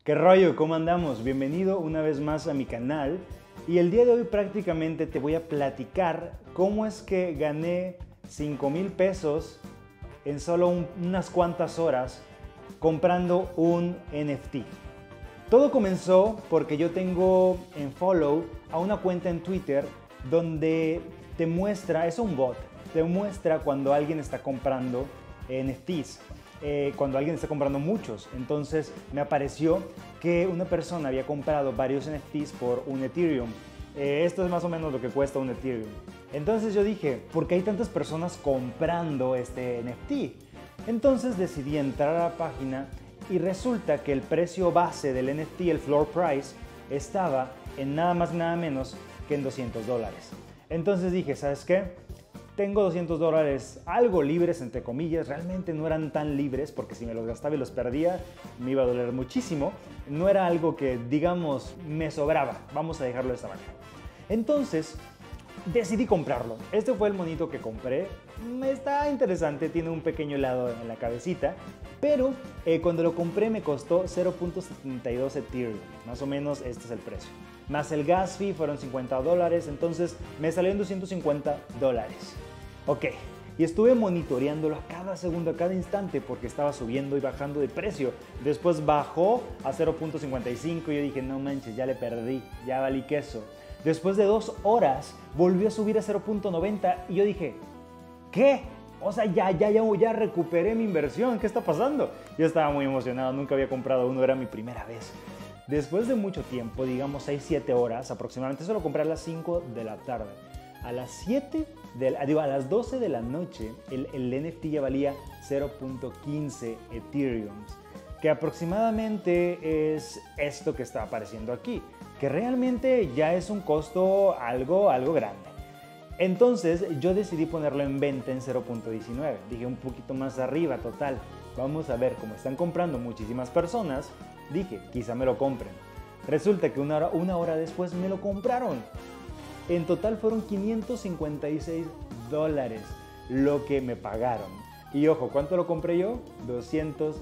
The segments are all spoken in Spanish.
¿Qué rollo? ¿Cómo andamos? Bienvenido una vez más a mi canal y el día de hoy prácticamente te voy a platicar cómo es que gané 5,000 pesos en solo unas cuantas horas comprando un NFT. Todo comenzó porque yo tengo en follow a una cuenta en Twitter donde te muestra, es un bot, te muestra cuando alguien está comprando NFTs. Cuando alguien está comprando muchos. Entonces me apareció que una persona había comprado varios NFTs por un Ethereum. Esto es más o menos lo que cuesta un Ethereum. Entonces yo dije, ¿por qué hay tantas personas comprando este NFT? Entonces decidí entrar a la página y resulta que el precio base del NFT, el floor price, estaba en nada más y nada menos que en $200. Entonces dije, ¿sabes qué? Tengo $200 algo libres, entre comillas. Realmente no eran tan libres porque si me los gastaba y los perdía me iba a doler muchísimo. No era algo que, digamos, me sobraba. Vamos a dejarlo de esta manera. Entonces decidí comprarlo. Este fue el monito que compré. Está interesante, tiene un pequeño helado en la cabecita. Pero cuando lo compré me costó 0.72 Ethereum. Más o menos este es el precio. Más el gas fee fueron $50. Entonces me salió en $250. Ok, y estuve monitoreándolo a cada segundo, a cada instante porque estaba subiendo y bajando de precio. Después bajó a 0.55 y yo dije, no manches, ya le perdí, ya valí queso. Después de 2 horas volvió a subir a 0.90 y yo dije, ¿qué? O sea, ya recuperé mi inversión, ¿qué está pasando? Yo estaba muy emocionado, nunca había comprado uno, era mi primera vez. Después de mucho tiempo, digamos 6-7 horas aproximadamente, eso lo compré a las 5 de la tarde. A las a las 12 de la noche, el NFT ya valía 0.15 Ethereum, que aproximadamente es esto que está apareciendo aquí, que realmente ya es un costo algo grande. Entonces yo decidí ponerlo en venta en 0.19, dije un poquito más arriba, total. Vamos a ver, cómo están comprando muchísimas personas, dije, quizá me lo compren. Resulta que una hora después me lo compraron. En total fueron $556 lo que me pagaron. Y ojo, ¿cuánto lo compré yo? $250.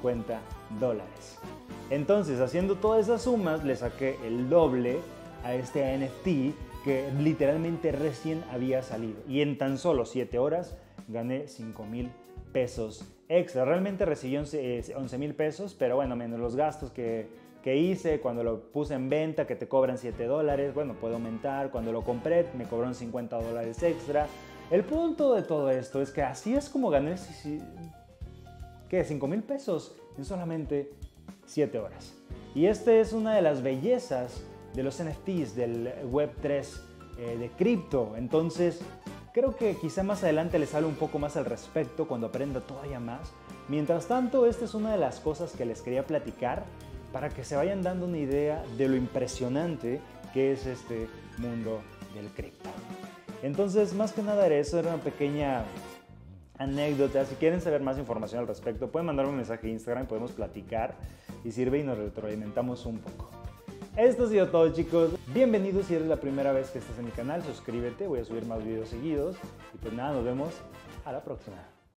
Entonces, haciendo todas esas sumas, le saqué el doble a este NFT que literalmente recién había salido. Y en tan solo 7 horas gané 5,000 pesos extra. Realmente recibí 11,000 pesos, pero bueno, menos los gastos que hice cuando lo puse en venta, que te cobran $7, bueno, puede aumentar. Cuando lo compré me cobraron $50 extra. El punto de todo esto es que así es como gané, ¿qué? 5,000 pesos en solamente 7 horas. Y esta es una de las bellezas de los NFTs, del Web3, de cripto. Entonces, creo que quizá más adelante les hable un poco más al respecto cuando aprenda todavía más. Mientras tanto, esta es una de las cosas que les quería platicar para que se vayan dando una idea de lo impresionante que es este mundo del cripto. Entonces, más que nada eso, era una pequeña anécdota. Si quieren saber más información al respecto, pueden mandarme un mensaje a Instagram, podemos platicar y sirve y nos retroalimentamos un poco. Esto ha sido todo, chicos. Bienvenidos si eres la primera vez que estás en mi canal, suscríbete, voy a subir más videos seguidos. Y pues nada, nos vemos a la próxima.